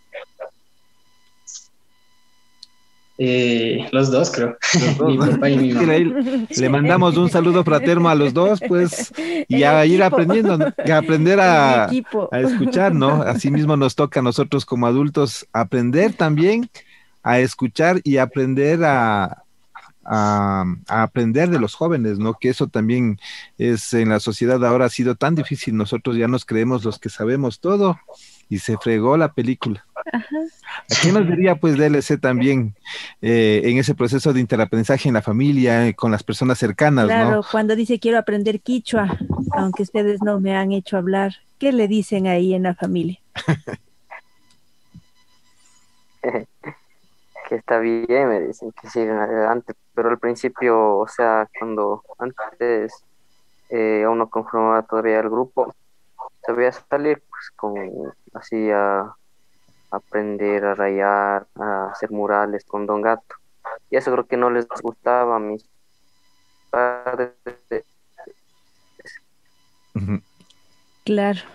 Eh, los dos, creo. Los dos, mi papá y mi mamá. Le mandamos un saludo fraterno a los dos, pues, y a ir aprendiendo, a aprender a, a escuchar, ¿no? Así mismo nos toca a nosotros como adultos aprender también a escuchar y aprender a, a, a aprender de los jóvenes, ¿no? Que eso también es, en la sociedad ahora ha sido tan difícil. Nosotros ya nos creemos los que sabemos todo y se fregó la película. Ajá. ¿A qué nos diría pues D L C también eh, en ese proceso de interaprendizaje en la familia, eh, con las personas cercanas? Claro, ¿no? Cuando dice quiero aprender quichua, aunque ustedes no me han hecho hablar, ¿qué le dicen ahí en la familia? Que está bien, me dicen que sigan adelante, pero al principio, o sea, cuando antes eh, aún no conformaba todavía el grupo, sabía salir pues con así a aprender a rayar, a hacer murales con Don Gato, y eso creo que no les gustaba a mis padres. Claro.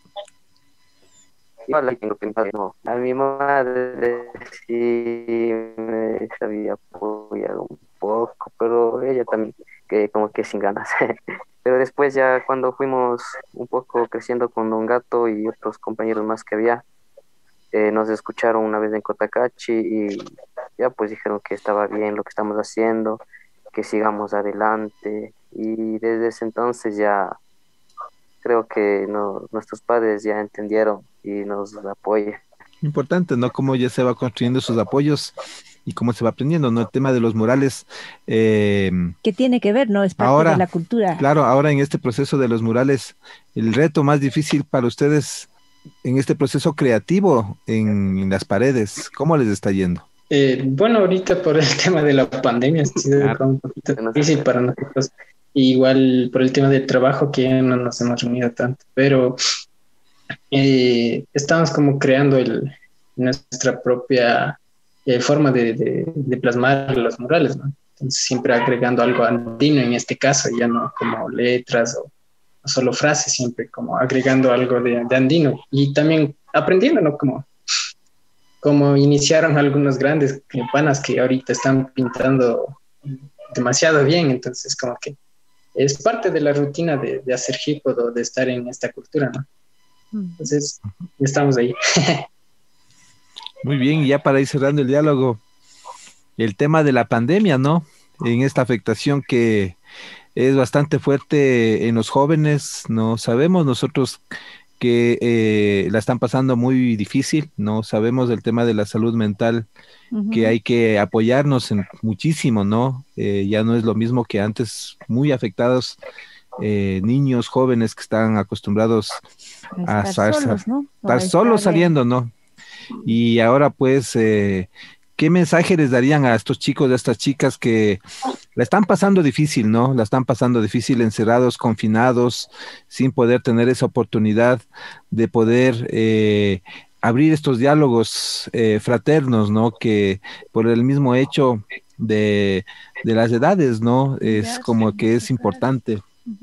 No, a mi madre sí me sabía apoyar un poco, pero ella también, que como que sin ganas. Pero después ya cuando fuimos un poco creciendo con Don Gato y otros compañeros más que había, eh, nos escucharon una vez en Cotacachi y ya pues dijeron que estaba bien lo que estamos haciendo, que sigamos adelante, y desde ese entonces ya creo que no, nuestros padres ya entendieron y nos apoyan. Importante, ¿no? Cómo ya se va construyendo sus apoyos y cómo se va aprendiendo, ¿no? El tema de los murales. Eh, ¿Qué tiene que ver, no? Es parte ahora, de la cultura. Claro, ahora en este proceso de los murales, el reto más difícil para ustedes en este proceso creativo en, en las paredes, ¿cómo les está yendo? Eh, bueno, ahorita por el tema de la pandemia ha sido claro. un poquito difícil para nosotros. Igual por el tema del trabajo que ya no nos hemos reunido tanto, pero eh, estamos como creando el, nuestra propia eh, forma de, de, de plasmar los murales, ¿no? Entonces siempre agregando algo andino en este caso, ya no como letras o, o solo frases, siempre como agregando algo de, de andino y también aprendiendo, ¿no? Como, como iniciaron algunos grandes panas que ahorita están pintando demasiado bien, entonces como que es parte de la rutina de, de hacer hip hop o de estar en esta cultura, ¿no? Entonces estamos ahí. Muy bien, y ya para ir cerrando el diálogo, el tema de la pandemia, ¿no? En esta afectación que es bastante fuerte en los jóvenes, ¿no? Sabemos nosotros que eh, la están pasando muy difícil, ¿no? Sabemos del tema de la salud mental, uh-huh. que hay que apoyarnos en muchísimo, ¿no? Eh, ya no es lo mismo que antes, muy afectados eh, niños, jóvenes que están acostumbrados a, a estar solos, ¿no? estar solos saliendo, ¿no? Y ahora pues, eh, ¿qué mensaje les darían a estos chicos, a estas chicas que la están pasando difícil, ¿no? La están pasando difícil, encerrados, confinados, sin poder tener esa oportunidad de poder eh, abrir estos diálogos eh, fraternos, ¿no? Que por el mismo hecho de, de las edades, ¿no? Es como que es importante.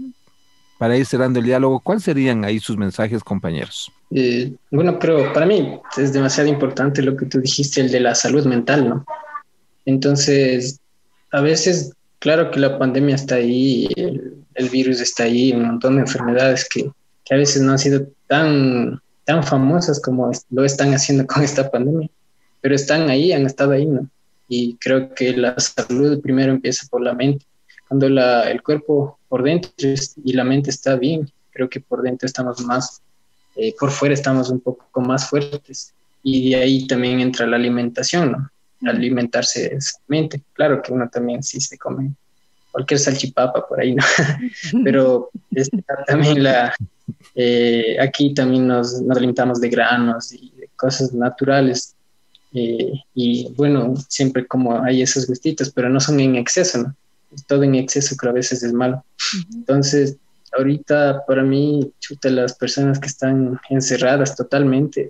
Para ir cerrando el diálogo, ¿cuáles serían ahí sus mensajes, compañeros? Eh, bueno, pero para mí es demasiado importante lo que tú dijiste, el de la salud mental, ¿no? Entonces, a veces, claro que la pandemia está ahí, el, el virus está ahí, un montón de enfermedades que, que a veces no han sido tan, tan famosas como lo están haciendo con esta pandemia, pero están ahí, han estado ahí, ¿no? Y creo que la salud primero empieza por la mente. Cuando la, el cuerpo por dentro y la mente está bien, creo que por dentro estamos más, eh, por fuera estamos un poco más fuertes. Y de ahí también entra la alimentación, ¿no? Alimentarse sanamente. Claro que uno también sí se come cualquier salchipapa por ahí, ¿no? Pero está también la, eh, aquí también nos, nos alimentamos de granos y de cosas naturales. Eh, y bueno, siempre como hay esos gustitos, pero no son en exceso, ¿no? Todo en exceso que a veces es malo. Uh-huh. Entonces, ahorita para mí, chuta, las personas que están encerradas totalmente,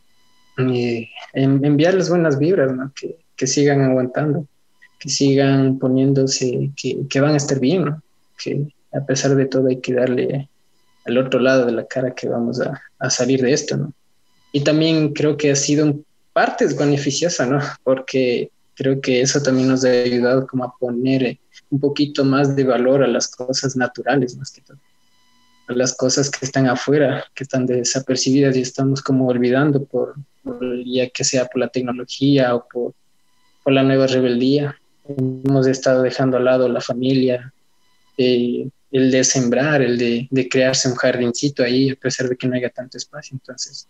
eh, en, enviarles buenas vibras, ¿no? Que, que sigan aguantando, que sigan poniéndose, que, que van a estar bien, ¿no? Que a pesar de todo hay que darle al otro lado de la cara que vamos a, a salir de esto, ¿no? Y también creo que ha sido en partes beneficiosa, ¿no? Porque creo que eso también nos ha ayudado como a poner un poquito más de valor a las cosas naturales, más que todo. A las cosas que están afuera, que están desapercibidas y estamos como olvidando, por, por ya que sea por la tecnología o por, por la nueva rebeldía. Hemos estado dejando al lado la familia, eh, el de sembrar, el de, de crearse un jardincito ahí, a pesar de que no haya tanto espacio. Entonces,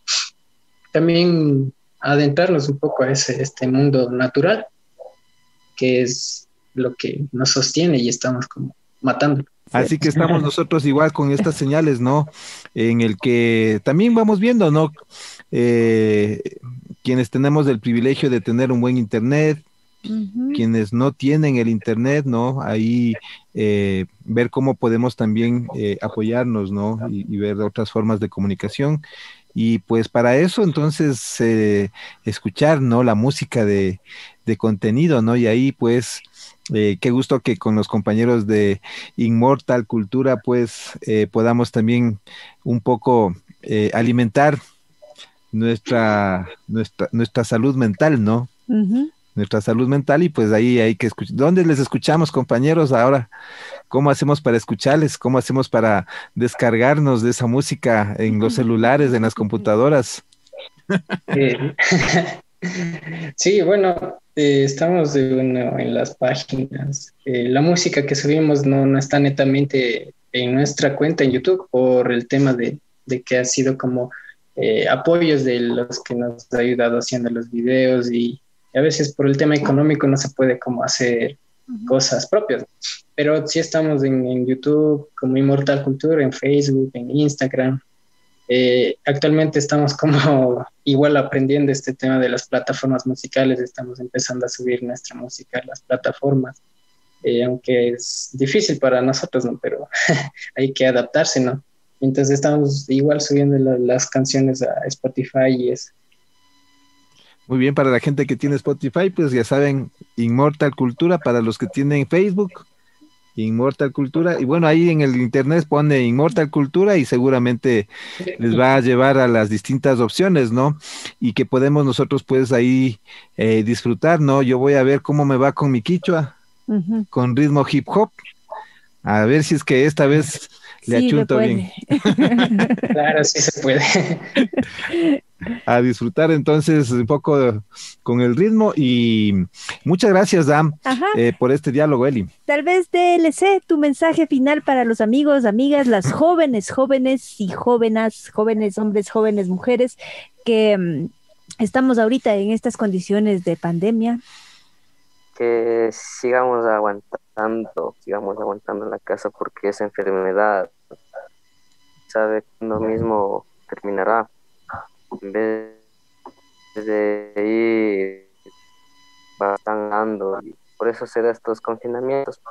también adentrarnos un poco a ese, este mundo natural, que es lo que nos sostiene y estamos como matando. Así que estamos nosotros igual con estas señales, ¿no? En el que también vamos viendo, ¿no? Eh, quienes tenemos el privilegio de tener un buen internet, uh-huh. quienes no tienen el internet, ¿no? Ahí eh, ver cómo podemos también eh, apoyarnos, ¿no? Y, y ver otras formas de comunicación. Y pues para eso entonces eh, escuchar, ¿no? La música de, de contenido, ¿no? Y ahí pues eh, qué gusto que con los compañeros de Inmortal Cultura pues eh, podamos también un poco eh, alimentar nuestra, nuestra, nuestra salud mental, ¿no? Uh-huh. Nuestra salud mental y pues ahí hay que escuchar. ¿Dónde les escuchamos, compañeros, ahora? ¿Cómo hacemos para escucharles? ¿Cómo hacemos para descargarnos de esa música en los celulares, en las computadoras? Eh, sí, bueno, eh, estamos de, bueno, en las páginas. Eh, la música que subimos no, no está netamente en nuestra cuenta en YouTube por el tema de, de que ha sido como eh, apoyos de los que nos ha ayudado haciendo los videos y a veces por el tema económico no se puede como hacer uh-huh. cosas propias, pero sí estamos en, en YouTube como Inmortal Cultura, en Facebook, en Instagram. Eh, actualmente estamos como igual aprendiendo este tema de las plataformas musicales, estamos empezando a subir nuestra música a las plataformas, eh, aunque es difícil para nosotros, ¿no? Pero hay que adaptarse, ¿no? Entonces estamos igual subiendo la, las canciones a Spotify y eso. Muy bien, para la gente que tiene Spotify, pues ya saben, Inmortal Cultura. Para los que tienen Facebook, Inmortal Cultura. Y bueno, ahí en el internet pone Inmortal Cultura y seguramente les va a llevar a las distintas opciones, ¿no? Y que podemos nosotros pues ahí eh, disfrutar, ¿no? Yo voy a ver cómo me va con mi quichua, uh-huh. con ritmo hip hop. A ver si es que esta vez le sí, achunto bien. Claro, sí se puede. A disfrutar entonces un poco con el ritmo y muchas gracias, Dam, eh, por este diálogo, Eli. Tal vez D L C, tu mensaje final para los amigos, amigas, las jóvenes, jóvenes y jóvenes, jóvenes hombres, jóvenes mujeres, que um, estamos ahorita en estas condiciones de pandemia. Que sigamos aguantando, sigamos aguantando en la casa porque esa enfermedad, sabe, uno mismo terminará. En vez de ir bastante, y por eso se da estos confinamientos.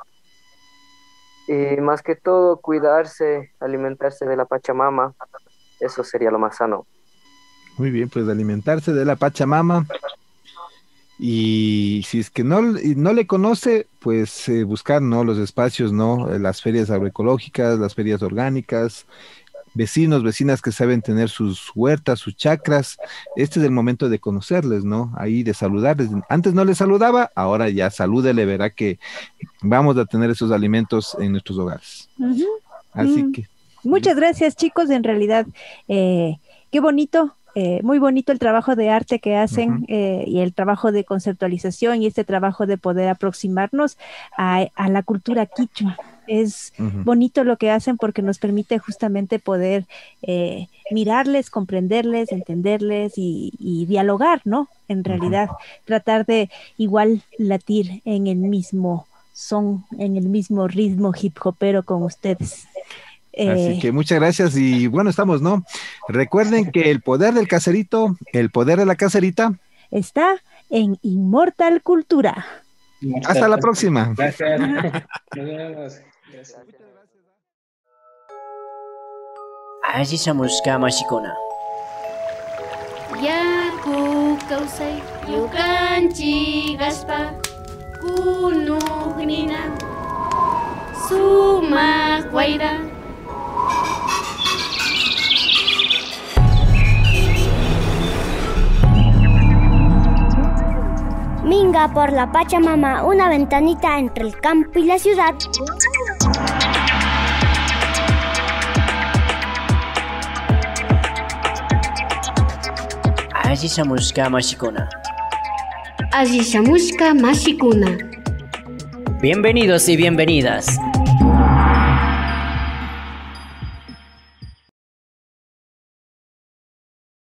Y más que todo, cuidarse, alimentarse de la Pachamama, eso sería lo más sano. Muy bien, pues alimentarse de la Pachamama. Y si es que no, no le conoce, pues eh, buscar, ¿no? Los espacios, ¿no? Las ferias agroecológicas, las ferias orgánicas, vecinos, vecinas que saben tener sus huertas, sus chacras. Este es el momento de conocerles, ¿no? Ahí de saludarles. Antes no les saludaba, ahora ya salúdele, verá que vamos a tener esos alimentos en nuestros hogares. Uh-huh. Así uh-huh. que. Muchas gracias, chicos. En realidad, eh, qué bonito. Eh, muy bonito el trabajo de arte que hacen uh-huh. eh, y el trabajo de conceptualización y este trabajo de poder aproximarnos a, a la cultura quichua. Es uh-huh. bonito lo que hacen porque nos permite justamente poder eh, mirarles, comprenderles, entenderles y, y dialogar, ¿no? En realidad, uh-huh. tratar de igual latir en el mismo son, en el mismo ritmo hip hopero con ustedes. Así que muchas gracias y bueno, estamos, ¿no? Recuerden que el poder del caserito, el poder de la caserita está en Inmortal Cultura. Hasta la próxima. Gracias. Nos vemos. Gracias. Allí somos Kamashikona. Yaku kausay yukanchi gaspa kunugnina suma guaira. Minga por la Pachamama, una ventanita entre el campo y la ciudad. Allí somos Kamashikona. Allí somos Kamashikona. Bienvenidos y bienvenidas.